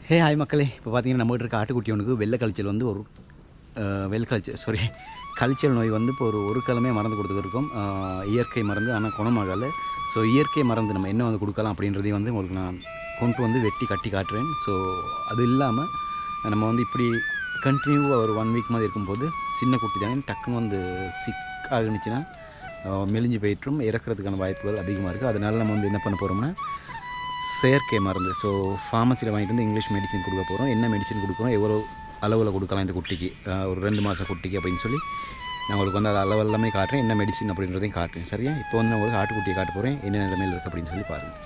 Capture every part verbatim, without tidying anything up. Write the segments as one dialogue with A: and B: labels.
A: Hey hi மக்களே, இப்போ பார்த்தீங்கன்னா நம்மகிட்ட இருக்க ஆட்டுக்குட்டி ஒன்றுக்கு வெள்ளை கழிச்சல் வந்து ஒரு வெள்ளை கழிச்சல் சாரி கழிச்சல் நோய் வந்து இப்போ ஒரு ஒரு கிழமையே மருந்து கொடுத்துருக்கோம். இயற்கை மருந்து, ஆனால் குணமாகலை. ஸோ இயற்கை மருந்து நம்ம என்ன வந்து கொடுக்கலாம் அப்படின்றதையும் வந்து உங்களுக்கு நான் கொண்டு வந்து வெட்டி கட்டி காட்டுறேன். ஸோ அது இல்லாமல் நம்ம வந்து இப்படி கண்டினியூவாக ஒரு ஒன் வீக் மாதிரி இருக்கும்போது சின்ன குட்டி தானே டக்குன்னு வந்து சிக் ஆகுனுச்சுன்னா மெலிஞ்சு போயிட்டும் இறக்கிறதுக்கான வாய்ப்புகள் அதிகமாக இருக்குது. அதனால நம்ம வந்து என்ன பண்ண போகிறோம்னா செயற்கை மருந்து, ஸோ ஃபார்மசியில் வாங்கிட்டு வந்து இங்கிலீஷ் மெடிசின் கொடுக்க போகிறோம். என்ன மெடிசின் கொடுக்குறோம், எவ்வளோ அளவில் கொடுக்கலாம் இந்த குட்டிக்கு, ஒரு ரெண்டு மாதம் குட்டிக்கு அப்படின்னு சொல்லி நான் உங்களுக்கு வந்து அது அளவு எல்லாமே காட்டுறேன், என்ன மெடிசின் அப்படின்றதையும் காட்டுறேன். சரியா? இப்போ வந்து நான் உங்களுக்கு ஆட்டுக்குட்டியை காட்ட போகிறேன், என்ன நிலைமையில் இருக்குது அப்படின்னு சொல்லி பாருங்கள்.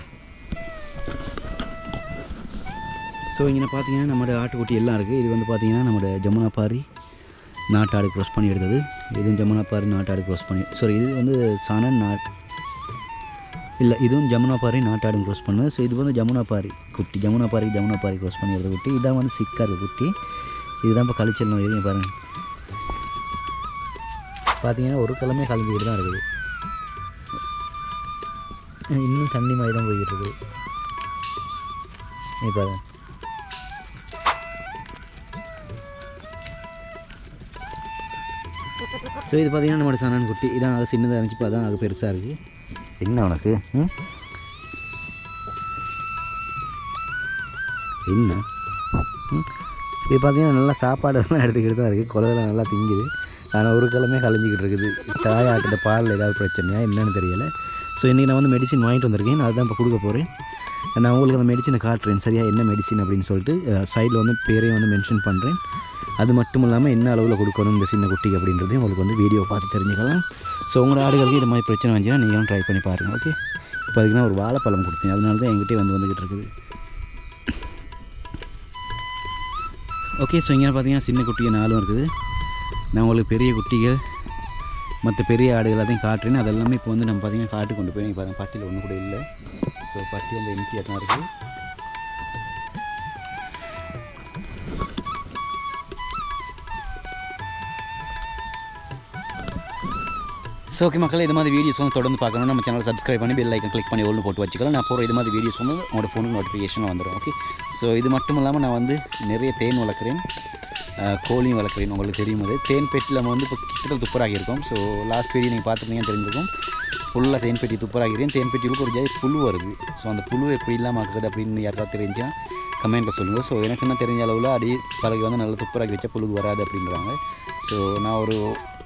A: ஸோ இங்கே பார்த்தீங்கன்னா நம்மளோட ஆட்டுக்குட்டி எல்லாம் இருக்குது. இது வந்து பார்த்தீங்கன்னா நம்மளோட ஜமுனாபாரி நாட்டாடு க்ராஸ் பண்ணி எடுத்தது. இதுவும் ஜமுனாபாரி நாட்டாடு க்ராஸ் பண்ணி சாரி இது வந்து சனன் நாட் இல்லை, இதுவும் ஜமுனாபாரி நாட்டாடும் க்ராஸ் பண்ணுது. ஸோ இது வந்து ஜமுனாபாரி குட்டி, ஜமுனாபாரி ஜமுனாபாரி க்ராஸ் பண்ணி எடுத்த குட்டி. இதான் வந்து சிக்காக இருக்குது குட்டி. இதுதான் இப்போ கழிச்சல் நோய். இங்கே பாருங்கள், பார்த்தீங்கன்னா ஒரு கிழமை கலந்துக்கிட்டு தான் இருக்குது. இன்னும் தண்ணி மாதிரி தான் போய்கிட்டு இருக்குது. நீ பாருங்கள், ஸோ இது பார்த்தீங்கன்னா நம்மளோட சனான் குட்டி. இதான் அது சின்னதாக இருந்துச்சு, இப்போ அதான் அது பெருசாக இருக்குது. என்ன உனக்கு என்ன இது பார்த்தீங்கன்னா நல்லா சாப்பாடெல்லாம் எடுத்துக்கிட்டு தான் இருக்குது. குழந்தைலாம் நல்லா திங்குது. ஆனால் ஒரு கிழமையே கலைஞ்சிக்கிட்டு இருக்குது. தாயாட்டிட்ட பாலில் ஏதாவது பிரச்சனையா என்னன்னு தெரியலை. ஸோ இன்றைக்கி நான் வந்து மெடிசின் வாங்கிட்டு வந்திருக்கேன், அதுதான் இப்போ கொடுக்க போகிறேன். நான் உங்களுக்கு அந்த மெடிசினை காட்டுறேன். சரியா, என்ன மெடிசின் அப்படின்னு சொல்லிட்டு சைடில் வந்து பேரையும் வந்து மென்ஷன் பண்ணுறேன். அது மட்டும் இல்லாமல் என்ன அளவில் கொடுக்கணும் இந்த சின்ன குட்டிக்கு அப்படின்றதையும் உங்களுக்கு வந்து வீடியோ பார்த்து தெரிஞ்சுக்கலாம். ஸோ உங்களோட ஆடுகளுக்கு இது மாதிரி பிரச்சனை வந்துச்சுன்னா நீங்களும் ட்ரை பண்ணி பாருங்கள். ஓகே, இப்போ அதுக்கு நான் ஒரு வாழைப்பழம் கொடுத்தேன், அதனால தான் என்கிட்டே வந்து வந்துக்கிட்டு இருக்குது. ஓகே, ஸோ இங்கே பார்த்தீங்கன்னா சின்ன குட்டிகள் நாலும் இருக்குது. நான் உங்களுக்கு பெரிய குட்டிகள் மற்ற பெரிய ஆடுகள் அதையும் காட்டுறேன். அதெல்லாமே இப்போ வந்து நம்ம பார்த்தீங்கன்னா காட்டு கொண்டு போய் இப்போ பட்டியில் ஒன்று கூட இல்லை. ஸோ பட்டி வந்து எம்டியாக தான் இருக்குது. ஸோ ஓகே மக்களே, இது மாதிரி வீடியோஸ் வந்து தொடர்ந்து பார்க்கணும் நம்ம சேனல் சப்ஸ்கிரைப் பண்ணி பெல் ஐக்கன் கிளிக் பண்ணி ஒன்று போட்டு வச்சுக்கலாம். நான் போகிற இது மாதிரி வீடியோஸ் வந்து உங்களோட ஃபோனுக்கு நோட்டிஃபிகேஷன் வந்துடும். ஓகே, ஸோ இது மட்டும் இல்லாமல் நான் வந்து நிறைய தேன் வளர்க்குறேன், கோழியும் வளர்க்குறேன். உங்களுக்கு தெரியும், அது தேன் பெட்டியில் நம்ம வந்து இப்போ கிட்டத்தட்ட துப்பராகியிருக்கோம். ஸோ லாஸ்ட் வீடியோ நீங்கள் பார்த்துருந்தீங்கன்னு தெரிஞ்சிருக்கும். ஃபுல்லாக தேன் பெட்டி துப்பராகிறேன். தேன் பெட்டிகளுக்கு ஒரு ஜாதி புழு வருது. ஸோ அந்த புழு எப்படி இல்லாமல் ஆக்குறது அப்படின்னு யாருக்காவது தெரிஞ்சால் கமெண்ட்டில் சொல்லுங்கள். ஸோ எனக்கு என்ன தெரிஞ்ச அளவில் அடி பழகி வந்து நல்லா துப்பராக்கி வச்சா புழுகு வராது அப்படின்றாங்க. ஸோ நான் ஒரு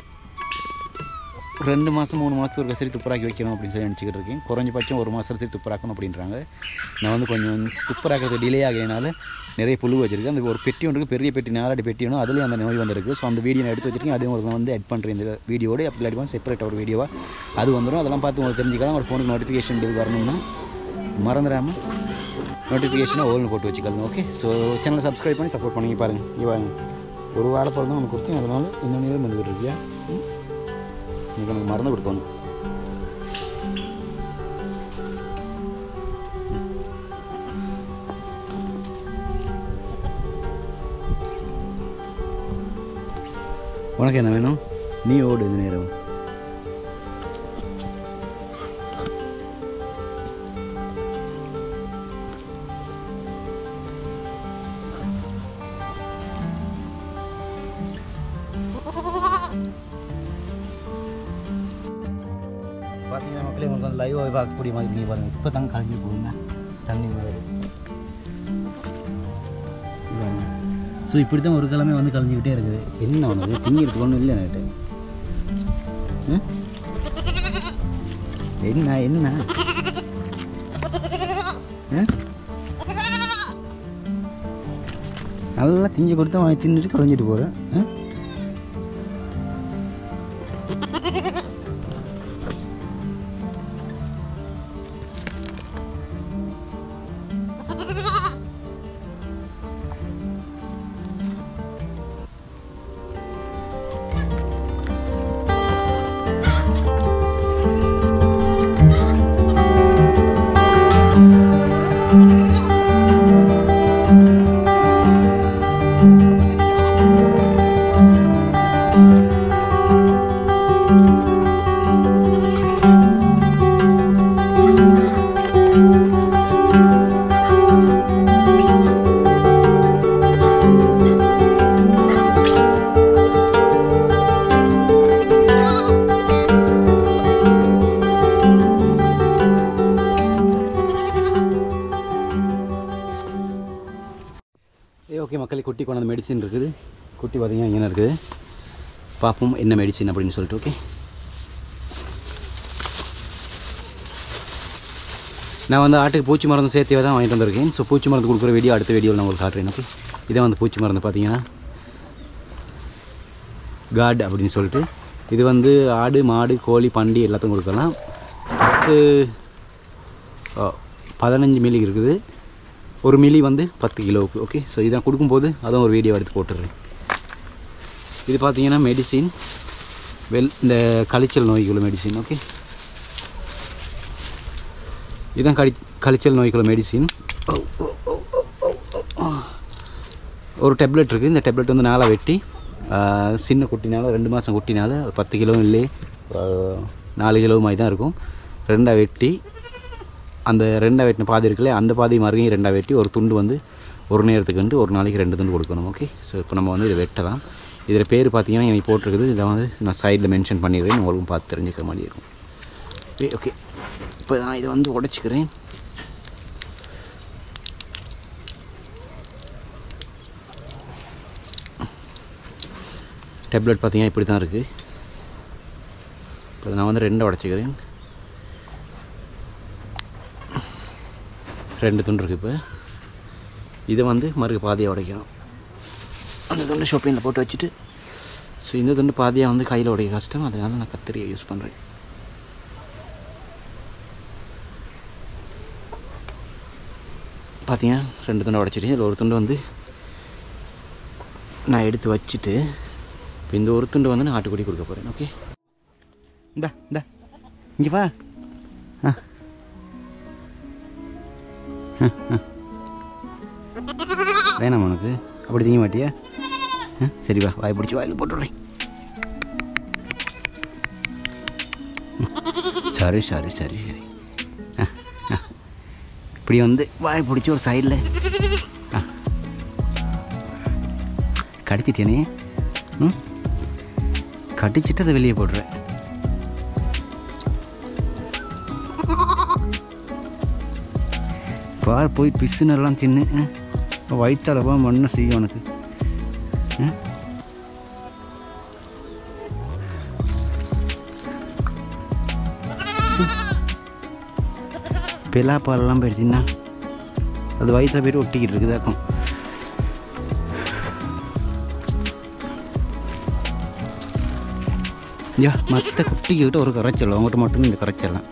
A: ரெண்டு மாதம் மூணு மாதத்துக்கு ஒரு சரி துப்பராக்கி வைக்கணும் அப்படின்னு சொல்லி நினச்சிக்கிட்டு இருக்கேன். குறைஞ்சபட்சம் ஒரு மாதம் சரி துப்பராக்கணும் அப்படின்றாங்க. நான் வந்து கொஞ்சம் துப்பராக்கிறது டிலே ஆகிறதுனால நிறைய புழு வச்சுருக்கேன். அந்த ஒரு பெட்டி ஒன்று பெரிய பெட்டி, நாலாடி பெட்டி ஒன்று, அதுலேயும் அந்த நோய் வந்துருக்கு. ஸோ அந்த வீடியோ நான் எடுத்து வச்சுருக்கேன், அதையும் உங்களுக்கு வந்து எட் பண்ணுறேன் இந்த வீடியோடு. அப்படி இல்லாட்டி செப்பரேட் ஒரு வீடியோவாக அது வந்துடும். அதெல்லாம் பார்த்து உங்களுக்கு தெரிஞ்சுக்கலாம். ஒரு ஃபோனுக்கு நோட்டிஃபிகேஷன் இது வரணும்னா மறந்துடாமல் நோட்டிஃபிகேஷனாக ஓல்னு போட்டு வச்சுக்கலாம். ஓகே, ஸோ சேனலை சப்ஸ்கிரைப் பண்ணி சப்போர்ட் பண்ணி பாருங்கள். இவன் ஒரு வாழை பிறந்தா நமக்கு கொடுத்தேன், அதனால் இன்னொன்று வந்துக்கிட்டு இருக்கியா நீங்கள் எனக்கு மறந்து கொடுக்கணும். உனக்கு என்ன வேணும்? நீ ஓடு இந்த நேரம். பார்த்தீங்கன்னா மக்களே, உங்களுக்கு வந்து லைவாக பார்க்கக்கூடிய மாதிரி நீங்கள் பாருங்கள். இப்போ தாங்க கலைஞ்சி போகுங்க தண்ணி மாதிரி. ஸோ இப்படி தான் ஒரு கிழமை வந்து கலைஞ்சிக்கிட்டே இருக்குது. என்ன ஒன்று திங்கிறதுக்கு ஒன்றும் இல்லை நைட்டு. என்ன என்ன நல்லா திங்கி கொடுத்தா வாங்கி தின்னுட்டு கலைஞ்சிட்டு போகிறேன். ஏ ஓகே மக்களே, குட்டி கொண்டாந்து மெடிசின் இருக்குது. குட்டி பார்த்தீங்கன்னா இங்கே இருக்குது. பார்ப்போம் என்ன மெடிசின் அப்படின்னு சொல்லிட்டு. ஓகே, நான் வந்து ஆட்டுக்கு பூச்சி மருந்து சேர்த்தே தான் வாங்கிட்டு வந்திருக்கேன். ஸோ பூச்சி மருந்து கொடுக்குற வீடியோ அடுத்த வீடியோவில் நான் உங்களுக்கு காட்டுறேன். ஓகே, இதை வந்து பூச்சி மருந்து பார்த்தீங்கன்னா காட் அப்படின்னு சொல்லிட்டு, இது வந்து ஆடு மாடு கோழி பண்டி எல்லாத்தையும் கொடுக்கலாம். பத்து பதினஞ்சு மில்லி இருக்குது, ஒரு மில்லி வந்து பத்து கிலோவுக்கு. ஓகே, ஸோ இதான் கொடுக்கும்போது அதான் ஒரு வீடியோ எடுத்து போட்டுடுறேன். இது பார்த்தீங்கன்னா மெடிசின், வெல் இந்த கழிச்சல் நோய்க்குள்ள மெடிசின். ஓகே, இதுதான் கழி கழிச்சல் நோய்க்குள்ள மெடிசின். ஒரு டேப்லெட் இருக்குது. இந்த டேப்லெட் வந்து நாளாக வெட்டி சின்ன குட்டினால ரெண்டு மாதம் குட்டினால பத்து கிலோ இல்லை நாலு கிலோ மாதிரி தான் இருக்கும். ரெண்டாக வெட்டி அந்த ரெண்டாக வெட்டின பாதி இருக்குல்ல, அந்த பாதி மறுகையும் ரெண்டாக வெட்டி ஒரு துண்டு வந்து ஒரு நேரத்துக்குன்ட்டு ஒரு நாளைக்கு ரெண்டு துண்டு கொடுக்கணும். ஓகே, ஸோ இப்போ நம்ம வந்து இதை வெட்டலாம். இதில் பேர் பார்த்தீங்கன்னா எனக்கு போட்டிருக்குது. இதை வந்து நான் சைடில் மென்ஷன் பண்ணிடுறேன், உங்களுக்கும் பார்த்து தெரிஞ்சுக்கிற மாதிரி இருக்கும். ஓகே ஓகே இப்போ நான் இதை வந்து உடைச்சிக்கிறேன். டேப்லெட் பார்த்தீங்கன்னா இப்படி தான் இருக்குது. இப்போ நான் வந்து ரெண்டை உடைச்சிக்கிறேன். ரெண்டு துண்டு இருக்குது. இப்போ இதை வந்து மறுக்க பாதியாக உடைக்கணும். அந்த துண்டு ஷாப்பிங்கில் போட்டு வச்சுட்டு, ஸோ இந்த துண்டு பாதியாக வந்து கையில் உடைக்க கஷ்டம், அதனால நான் கத்திரியை யூஸ் பண்ணுறேன். பார்த்தீங்கன்னா ரெண்டு துண்டை உடைச்சிட்டு இதில் ஒரு துண்டு வந்து நான் எடுத்து வச்சுட்டு, இப்போ இந்த ஒரு துண்டு வந்து நான் ஆட்டுக்குடி கொடுக்க போகிறேன். ஓகே, இந்தா இந்தா இங்கே வா. ஆ வேணாம் உனக்கு, அப்படி திங்க மாட்டியா? சரி வா, வாய் பிடிச்சி வாயில் போட்டுடுறேன். சரி சரி சரி சரி இப்படி வந்து வாய் பிடிச்சி ஒரு சைடில் கடிச்சிட்டேனே. ம், கடிச்சிட்டு அதை வெளியே போடுறேன். பார் போய் பிசுனெல்லாம் தின்னு வயிற்றாலவா மண்ணை செய்யும் உனக்கு. பெலா பாலெல்லாம் போயிடுச்சுன்னா அது வயிற்றில் போய்ட்டு ஒட்டிக்கிட்டு இருக்குதாக்கும். ஐயா, மற்ற குட்டிக்கிட்ட ஒரு கரைச்சல், அவங்ககிட்ட மட்டும்தான் இந்த கரைச்சல்லாம்.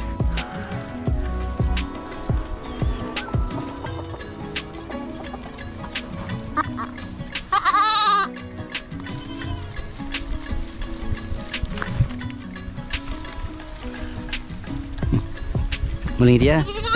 A: முழுங்கிறியா?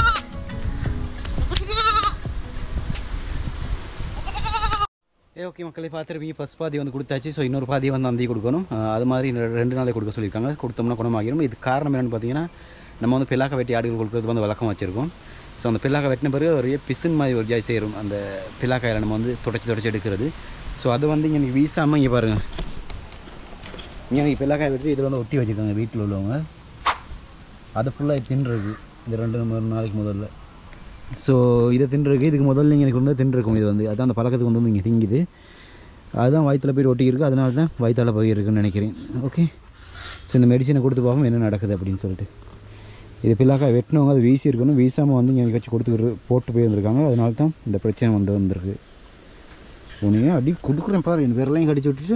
A: ஏ ஓகே மக்களை, பார்த்துருப்பீங்க ஃபஸ்ட் பாதி வந்து கொடுத்தாச்சு. ஸோ இன்னொரு பாதி வந்து அந்தி கொடுக்கணும். அது மாதிரி ரெண்டு நாளே கொடுக்க சொல்லியிருக்காங்க. கொடுத்தோம்னா குணமாகிடும். இது காரணம் என்னென்னு பார்த்தீங்கன்னா, நம்ம வந்து பில்லாக்க வெட்டி ஆடுகள் கொடுக்குறது வந்து வழக்கம் வச்சுருக்கோம். ஸோ அந்த பில்லாக்க வெட்டின பிறகு ஒரு பிசின் மாதிரி ஒரு ஜாய் சேரும். அந்த பில்லாக்காயில் நம்ம வந்து தொடச்சி தொடச்சி எடுக்கிறது. ஸோ அது வந்து இங்கே எனக்கு வீசாமல் இங்கே பாருங்கள், இங்கே எனக்கு பில்லாக்காய் வெட்டி இதில் வந்து ஒட்டி வச்சுருக்காங்க வீட்டில் உள்ளவங்க. அதை ஃபுல்லாக தின்றுருக்கு இந்த ரெண்டு மூணு நாளைக்கு முதல்ல. ஸோ இதை தின்றுருக்கு. இதுக்கு முதல்ல நீங்கள் எனக்கு வந்து தின்றுருக்கும். இது வந்து அதான் அந்த பழக்கத்துக்கு வந்து இங்கே திங்குது. அதுதான் வயிற்றில் போய் ஒட்டிக்கிருக்கு. அதனால தான் வயிற்றால் போயிருக்குன்னு நினைக்கிறேன். ஓகே, ஸோ இந்த மெடிசனை கொடுத்து பார்ப்போம் என்ன நடக்குது அப்படின்னு சொல்லிட்டு. இது பில்லாக்காய் வெட்டினவங்க அது வீசி இருக்கணும், வீசாமல் வந்து இங்கே வச்சு கொடுத்துக்கிட்டு போட்டு போயிருந்துருக்காங்க. அதனால தான் இந்த பிரச்சனை வந்து வந்திருக்கு. உனையே அடி கொடுக்குறேன் பாரு, என் விரலையும் கடிச்சு விட்டுட்டு.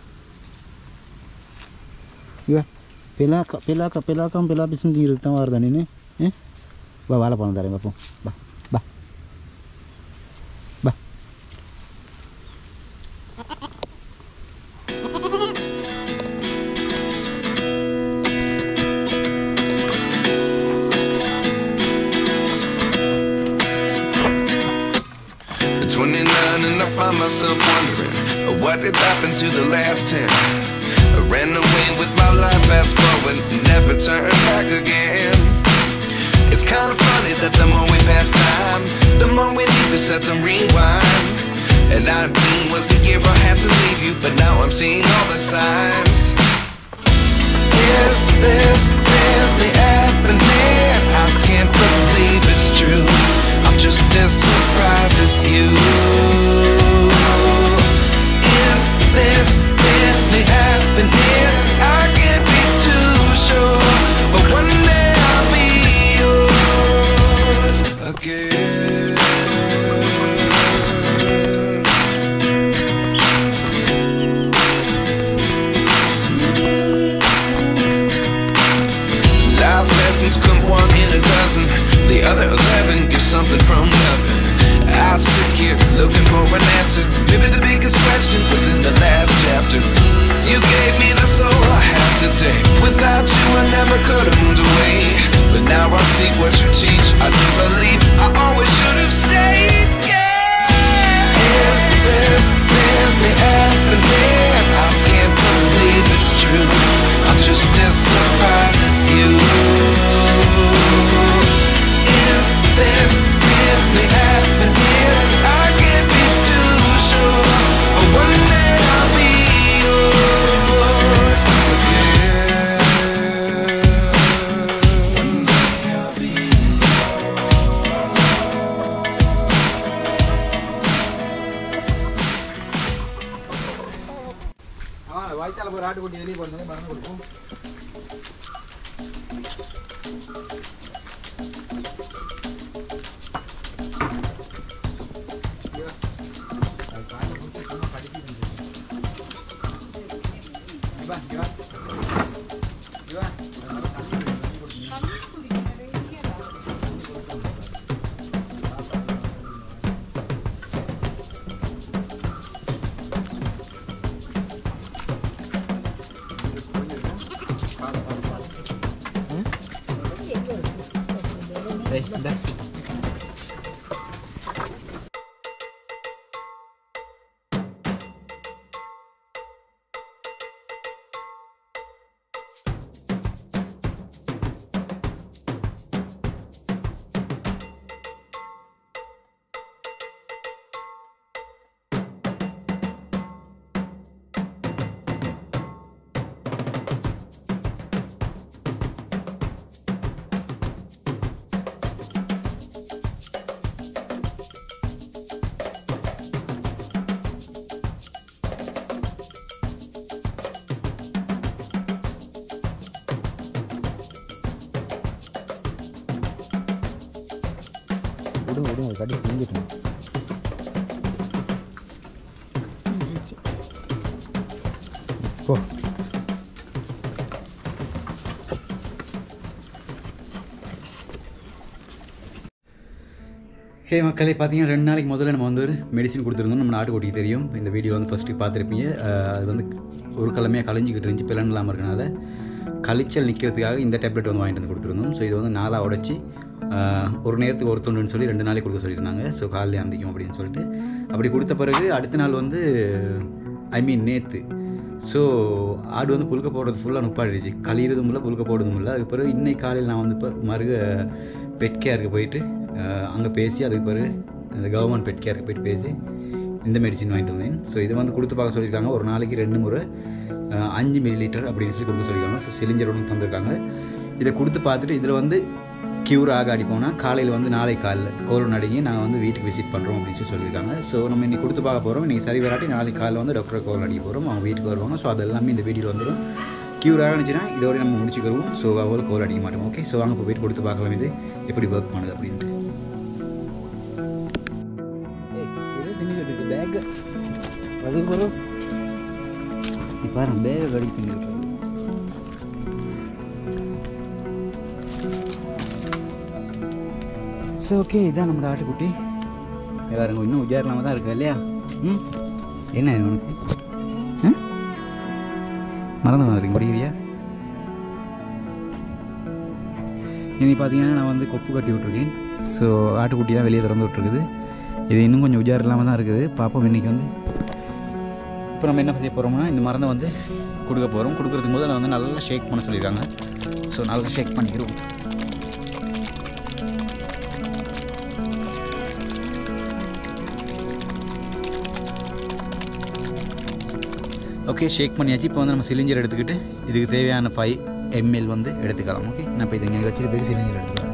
A: இவா பிலாக்கா பிலாக்கா பிலாக்கா பிலா பிசுன்னு இருக்கு தான் வருதா நீ? வா வாழைப்பழம் தரேன் பார்ப்போம். பா பா பா.
B: twenty-nine and I find myself wondering what did happen to the last ten. I ran away with my life, fast forward, never turn back again. It's kind of funny that the more we pass time, the more we need to set them rewind. And nineteen was the year I had to leave you, but now I'm seeing all the signs. Is this really happening? I can't believe it's true. I'm just as surprised as you.
C: வயிற்றால போய் ஆட்டுக்குட்டி வெளியே போடுறது மருந்து கொடுப்போம். விடுங்க விடுங்க கட்டி தூங்கிட்டோம். போ
A: ஹே மக்களே, பார்த்தீங்கன்னா ரெண்டு நாளைக்கு முதல்ல நம்ம வந்து ஒரு மெடிசின் கொடுத்துருந்தோம். நம்ம நாட்டுக்குட்டிக்கு தெரியும், இந்த வீடியோ வந்து ஃபஸ்ட்டு பார்த்துருப்பீங்க. அது வந்து ஒரு கிழமையாக கலைஞ்சிக்கிட்டு இருந்துச்சு, பிளன் இல்லாமல் இருக்கனால கழிச்சல் நிற்கிறதுக்காக இந்த டேப்லெட் வந்து வாங்கிட்டு வந்து கொடுத்துருந்தோம். ஸோ இது வந்து நாளாக உடச்சி ஒரு நேரத்துக்கு ஒரு தொண்டுன்னு சொல்லி ரெண்டு நாளைக்கு கொடுக்க சொல்லியிருந்தாங்க. ஸோ காலையில் அந்திக்கும் அப்படின்னு சொல்லிட்டு அப்படி கொடுத்த பிறகு அடுத்த நாள் வந்து ஐ மீன் நேற்று ஸோ ஆடு வந்து புழுக்க போடுறது ஃபுல்லாக நுப்பாடிடுச்சு. கழிகிறதும் இல்லை, புழுக்க போடுறதும் இல்லை. அதுக்கு பிறகு இன்னைக்கு காலையில் நான் வந்து இப்போ மருக பெட் கேருக்கு போயிட்டு அங்கே பேசி அதுக்கு பிறகு அந்த கவர்மெண்ட் பெட் கேருக்கு போயிட்டு பேசி இந்த மெடிசின் வாங்கிட்டு வந்தேன். ஸோ இதை வந்து கொடுத்து பார்க்க சொல்லியிருக்காங்க. ஒரு நாளைக்கு ரெண்டு முறை அஞ்சு மில்லி லிட்டர் அப்படின்னு சொல்லி கொடுக்க சொல்லியிருக்காங்க. ஸோ சிலிண்டர் ஒன்று தந்திருக்காங்க. இதை கொடுத்து பார்த்துட்டு இதில் வந்து க்யூர் ஆகாடி போனால் காலையில் வந்து நாளை காலையில் கோல் நடுங்கி நாங்கள் வந்து வீட்டுக்கு விசிட் பண்ணுறோம் அப்படின்னு சொல்லி சொல்லியிருக்காங்க. ஸோ நம்ம இன்றைக்கி கொடுத்து பார்க்க போகிறோம். இன்றைக்கி சரி வராட்டி நாளைக்கு காலையில் வந்து டாக்டரை கோல் அடிக்க போகிறோம். அவங்க வீட்டுக்கு வருவாங்க. ஸோ அது எல்லாமே இந்த வீடியோவில் வந்துடும். க்யூர் ஆகிச்சுன்னா இதோட நம்ம முடிச்சுக்கிறோம். ஸோ அவங்களுக்கு கோல் அடிக்க மாட்டோம். ஓகே, ஸோ வாங்க இப்போ போயிட்டு கொடுத்து பார்க்கலாம் இது எப்படி ஒர்க் பண்ணுது அப்படின்ட்டு. பேக் அதுக்கு பிறகு இப்போ பேகை கடிச்சு தின்னு ஸோ ஓகே, இதான் நம்மளோட ஆட்டுக்குட்டி. வேறுங்க இன்னும் உஜாரலாமல் தான் இருக்கு இல்லையா? ம் என்ன உனக்கு ஆ மறந்து வந்துருங்க படிக்கிறியா? இனி பார்த்தீங்கன்னா நான் வந்து கொப்பு கட்டி விட்ருக்கேன். ஸோ ஆட்டுக்குட்டி தான் வெளியே திறந்து விட்ருக்குது. இது இன்னும் கொஞ்சம் உஜார் இல்லாமல் தான் இருக்குது. பார்ப்போம் இன்றைக்கி வந்து. இப்போ நம்ம என்ன செய்ய போகிறோம்னா இந்த மருந்தை வந்து கொடுக்க போகிறோம். கொடுக்குறதுக்கு போது வந்து நல்லா ஷேக் பண்ண சொல்லியிருக்காங்க. ஸோ நல்லா ஷேக் பண்ணிக்கிறோம். ஓகே, ஷேக் பண்ணியாச்சு. இப்போ வந்து நம்ம சிலிண்டர் எடுத்துக்கிட்டு இதுக்கு தேவையான ஃபைவ் எம்எல் வந்து எடுத்துக்கலாம். ஓகே, நான் இப்போ இதை இங்கே வச்சுட்டு போய் சிலிண்டர் எடுத்துக்கலாம்.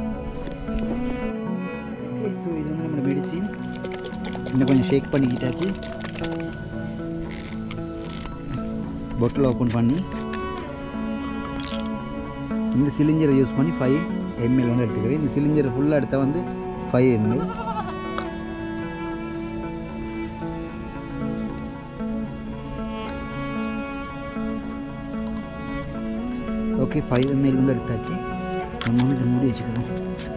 A: ஓகே, ஸோ இது வந்து நம்மளோட மெடிசின் இன்னும் கொஞ்சம் ஷேக் பண்ணிக்கிட்டாச்சு. பாட்டில் ஓப்பன் பண்ணி இந்த சிலிண்டரை யூஸ் பண்ணி ஃபைவ் எம்எல் வந்து எடுத்துக்கிறேன். இந்த சிலிண்டர் ஃபுல்லாக எடுத்தால் வந்து five ML. Okay, five ML வந்து எடுத்தாச்சு. நம்ம வந்து இதை மூடி வச்சுக்கலாம்.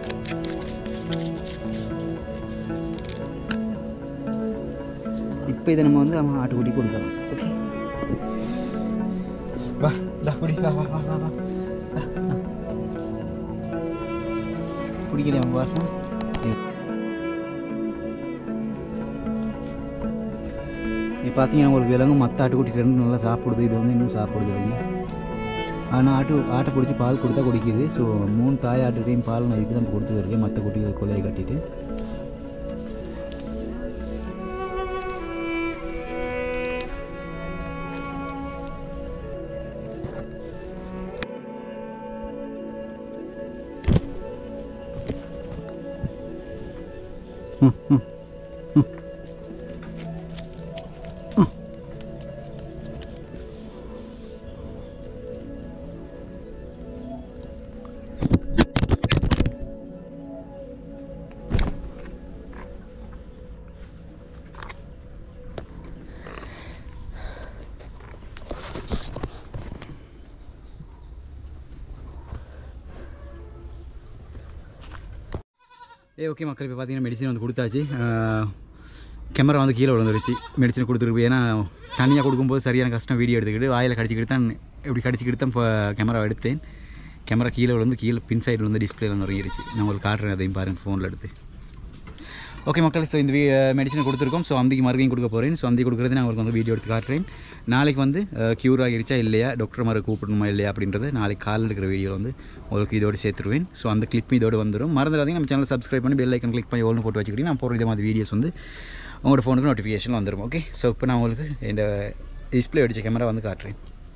A: இப்போ இதை நம்ம வந்து நம்ம ஆட்டுக்குட்டி கொடுக்கலாம். ஓகே, வா டா குடி, வா வா வா வா வா குடிக்கிறேன் வாசம். இது பார்த்தீங்கன்னா உங்களுக்கு விலங்கு மற்ற ஆட்டுக்குட்டி ரெண்டு நல்லா சாப்பிடுது. இது வந்து இன்னும் சாப்பிடுது இல்லைங்க. ஆனால் ஆட்டு ஆட்டை பிடிச்சி பால் கொடுத்தா குடிக்குது. ஸோ மூணு தாய் ஆட்டுகிட்டையும் பால் நான் இதுக்கு தான் கொடுத்து இருக்கேன். மற்ற குட்டிகளை கொலையை கட்டிட்டு ம் ம் ம் ஏ ஓகே மக்கள், இப்போ பார்த்தீங்கன்னா மெடிசன் வந்து கொடுத்தாச்சு. கேமரா வந்து கீழே விழுந்துருச்சு. மெடிசன் கொடுத்துருக்கு. ஏன்னா தனியாக கொடுக்கும்போது சரியான கஷ்டம். வீடியோ எடுத்துக்கிட்டு வாயில் கடிச்சிக்கிட்டு தான் இப்படி கடிச்சிக்கிட்டு தான் இப்போ கேமரா எடுத்தேன். கேமரா கீழே விழுந்து கீழே பின் சைடில் வந்து டிஸ்பிளேல நுழைஞ்சிருச்சு. நான் உங்களுக்கு காட்டுறேன், அதையும் பாருங்கள் ஃபோனில் எடுத்து. ஓகே மக்கள், ஸோ இந்த மெடிசன் கொடுத்துருக்கோம். ஸோ அந்திக்கு மறுபடியும் கொடுக்க போகிறேன். ஸோ அந்தி கொடுக்குறது நான் உங்களுக்கு வந்து வீடியோ எடுத்து காட்டுறேன். நாளைக்கு வந்து க்யூர் ஆகிருச்சா இல்லையா, டாக்டர் மாதிரி கூப்பிடணுமா இல்லையா அப்படின்றது நாளைக்கு காலையில் எடுக்கிற வீடியோ வந்து உங்களுக்கு இதோடு சேர்த்துருவேன். ஸோ அந்த கிளிப் இதோடு வந்துடும். மறந்துடாதீங்க, நம்ம சேனல் சப்ஸ்கிரைப் பண்ணி பெல் ஐக்கன் கிளிக் பண்ணி ஒன்று போட்டு வச்சுக்கிட்டீங்க. நான் போகிற இதே மாதிரி வீடியோஸ் வந்து உங்களோட ஃபோனுக்கு நோட்டிஃபிகேஷன் வந்துடும். ஓகே, ஸோ இப்போ நான் உங்களுக்கு இந்த டிஸ்பிளே அடித்த கேமரா வந்து காட்டுறேன்.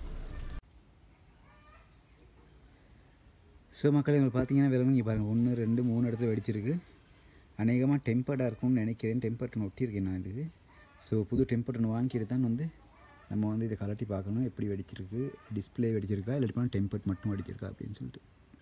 A: ஸோ மக்கள், உங்களுக்கு பார்த்தீங்கன்னா விலங்கு இங்கே பாருங்கள், ஒன்று ரெண்டு மூணு இடத்துல வெடிச்சிருக்கு. அநேகமாக டெம்பர்டாக இருக்கும்னு நினைக்கிறேன். டெம்பர்ட்னு ஒட்டியிருக்கேன் நான் இதுக்கு. ஸோ புது டெம்பர்ட்னு வாங்கிட்டு தான் வந்து நம்ம வந்து இதை கலட்டி பார்க்கணும், எப்படி வெடிச்சிருக்கு, டிஸ்பிளே வெடிச்சிருக்கா இல்லாட்டி டெம்பர்ட் மட்டும் வெடிச்சிருக்கா அப்படின்னு சொல்லிட்டு.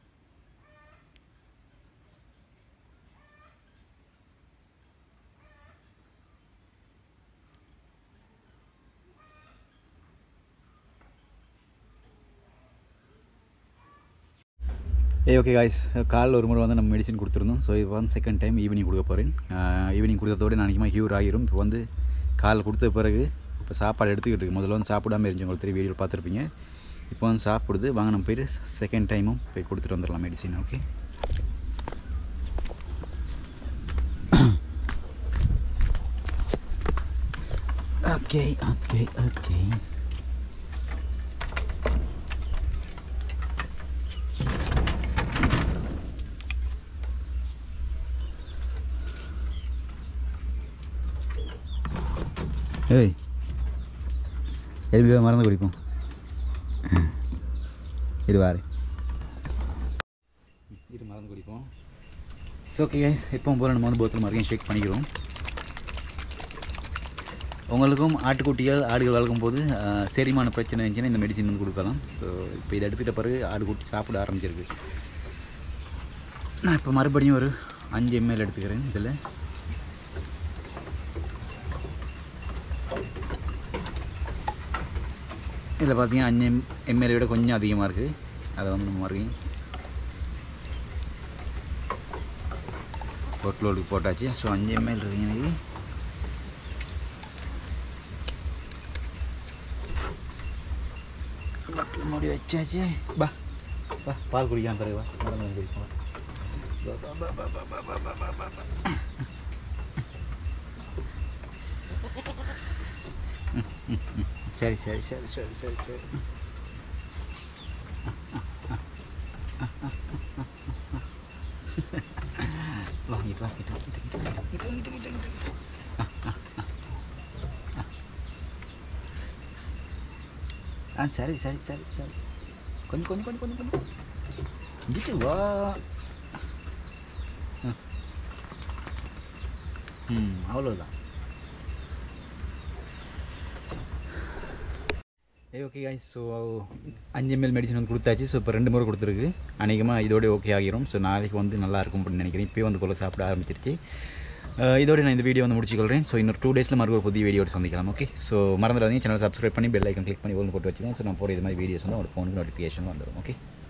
A: ஏ ஓகே காய்ஸ், காலையில் ஒரு முறை வந்து நம்ம மெடிசன் கொடுத்துருந்தோம். ஸோ இப்போ வந்து செகண்ட் டைம் ஈவினிங் கொடுக்க போகிறேன். ஈவினிங் கொடுத்ததோடு நாளைக்குமா ஹியூர் ஆகிரும். இப்போ வந்து காலைல கொடுத்த பிறகு இப்போ சாப்பாடு எடுத்துக்கிட்டு இருக்கு. முதல்ல வந்து சாப்பிடாமல் இருந்துச்சு, உங்களுக்கு தெரிய வீடியோ பார்த்துருப்பீங்க. இப்போ வந்து சாப்பிடுது. வாங்க நம்ம போய்ட்டு செகண்ட் டைமும் போய் கொடுத்துட்டு வந்துடலாம் medicine. Okay okay okay okay ஏய் எழுதி மறந்து குடிப்போம். இது வாரு இது மறந்து குடிப்போம். ஸோ ஓகே கைஸ், எப்பவும் போல் நம்ம வந்து போத்தல் மறுபடியும் ஷேக் பண்ணிக்கிறோம். உங்களுக்கும் ஆட்டுக்குட்டிகள் ஆடுகள் வளர்க்கும் போது செரிமான பிரச்சனை இருந்துச்சுன்னா இந்த மெடிசின் வந்து கொடுக்கலாம். ஸோ இப்போ இதை எடுத்துகிட்ட பிறகு ஆடுக்குட்டி சாப்பிட ஆரம்பிச்சிருக்கு. நான் இப்போ மறுபடியும் ஒரு அஞ்சு எம்எல் எடுத்துக்கிறேன். இதில் இதில் பார்த்தீங்கன்னா அஞ்சு எம் எம்எல்ஏ விட கொஞ்சம் அதிகமாக இருக்குது. அதை வந்து நம்ம மறுபடியும் பொட்டலோடுக்கு போட்டாச்சு. ஸோ அஞ்சு எம்எல் இருக்குங்க எனக்கு. பட்டில் மூடி வச்சாச்சு. பா பா பால் குடிக்கலாம் பிறகு வா குடிப்போம். சரி சரி சரி சரி சரி சரி வாங்கிட்டு வாங்கிட்டு ஆ சரி சரி சரி சரி கொஞ்சம் கொஞ்சம் கொஞ்சம் கொஞ்சம் கொஞ்சம் இங்கிட்டு வா. ம் அவ்வளோதான். ஏ ஓகே காய்ஸ், ஸோ அஞ்சு எம்எல் மெடிசன் வந்து கொடுத்தாச்சு. ஸோ இப்போ ரெண்டு முறை கொடுத்துருக்கு. அநேகமாக இதோட ஓகே ஆகிரும். ஸோ நாளைக்கு வந்து நல்லா இருக்கும் அப்படின்னு நினைக்கிறேன். இப்போயே வந்து கொலை சாப்பிட ஆரம்பிச்சிருச்சு. இதோட நான் இந்த வீடியோ வந்து முடிச்சுக்கொள்கிறேன். ஸோ இன்னொரு டூ டேஸில் மறுபடியும் ஒரு புதிய வீடியோட சந்திக்கலாம். ஓகே, ஸோ மறந்துடாதீங்க சேனல் சப்ஸ்கிரைப் பண்ணி பெல் ஐக்கன் கிளிக் பண்ணி ஒன்று போட்டு வச்சுக்கோங்க. ஸோ நான் போகிற இது மாதிரி வீடியோஸ் வந்து உங்களோட ஃபோனுக்கு நோட்டிஃபிகேஷன் வந்துடும். ஓகே.